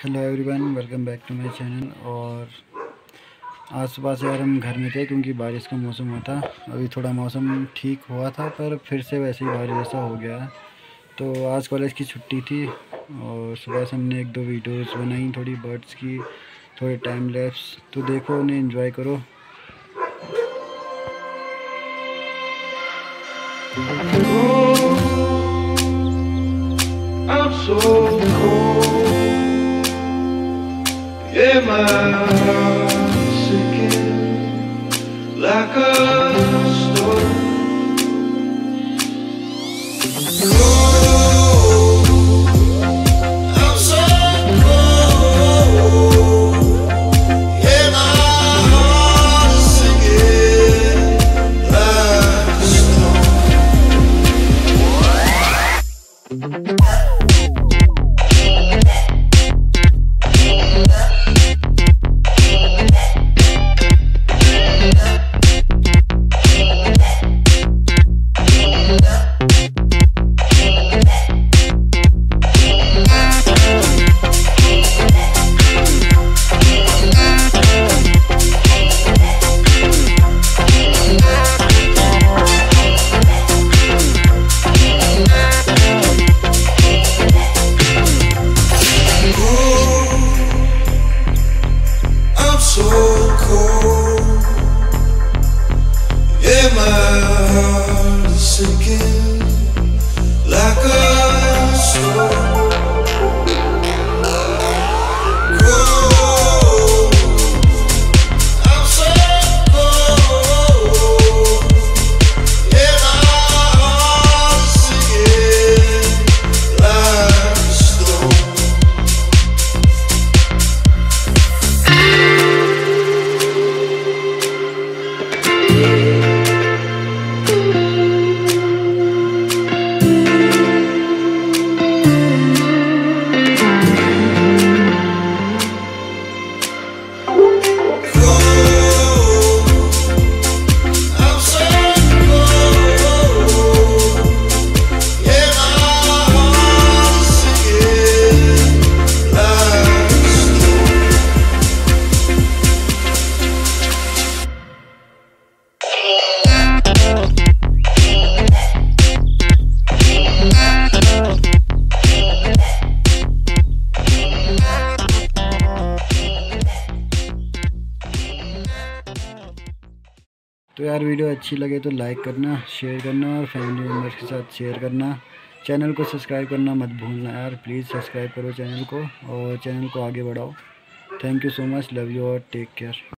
Hello everyone, welcome back to my channel. और आज सुबह से यार हम घर में थे क्योंकि बारिश का मौसम हुआ था। अभी थोड़ा मौसम ठीक हुआ था पर फिर से वैसे ही बारिश जैसा हो गया है। तो आज कॉलेज की छुट्टी थी और सुबह से हमने एक दो वीडियोस बनाई, थोड़ी बर्ड्स की, थोड़े टाइम लैप्स। तो देखो, उन्हें एंजॉय करो। I'm so cold, yeah, my heart's sinking like a stone. Cold, I'm so cold, yeah, my heart's sinking like a stone. So cold, yeah, my heart is sinking like a stone. Cold, I'm so cold, yeah, my heart is sinking like a stone. तो यार video अच्छी लगे तो like करना, share करना और family members के साथ शेयर करना। चैनल को सब्सक्राइब करना मत भूलना यार, प्लीज़ सब्सक्राइब करो चैनल को और चैनल को आगे बढ़ाओ। Thank you so much, love you और टेक केयर।